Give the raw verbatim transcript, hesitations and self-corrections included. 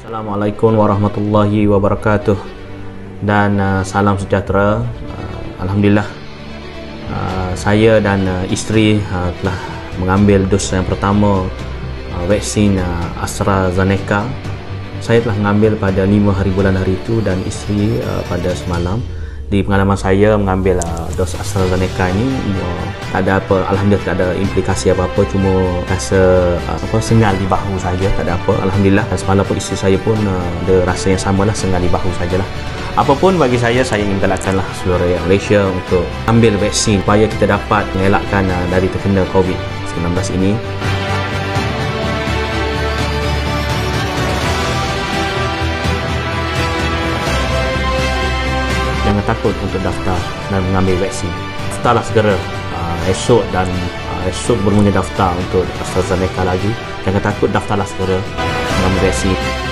Assalamualaikum warahmatullahi wabarakatuh dan uh, salam sejahtera. uh, Alhamdulillah, uh, saya dan uh, isteri uh, telah mengambil dos yang pertama uh, vaksin uh, AstraZeneca. Saya telah mengambil pada lima hari bulan hari itu dan isteri uh, pada semalam. Di pengalaman saya mengambil uh, dos AstraZeneca ini, uh, tak ada apa, alhamdulillah tak ada implikasi apa-apa, cuma rasa uh, apa sengal di bahu saja, tak ada apa, alhamdulillah. Dan semalam pun isteri saya pun uh, ada rasa yang samalah, sengal di bahu sajalah. Apapun bagi saya, saya ingin galakkanlah seluruh rakyat Malaysia untuk ambil vaksin supaya kita dapat mengelakkan uh, dari terkena COVID sembilan belas ini. Jangan takut untuk daftar dan mengambil vaksin. Daftarlah segera uh, esok dan uh, esok bermula daftar untuk AstraZeneca lagi. Jangan takut, daftarlah segera mengambil vaksin.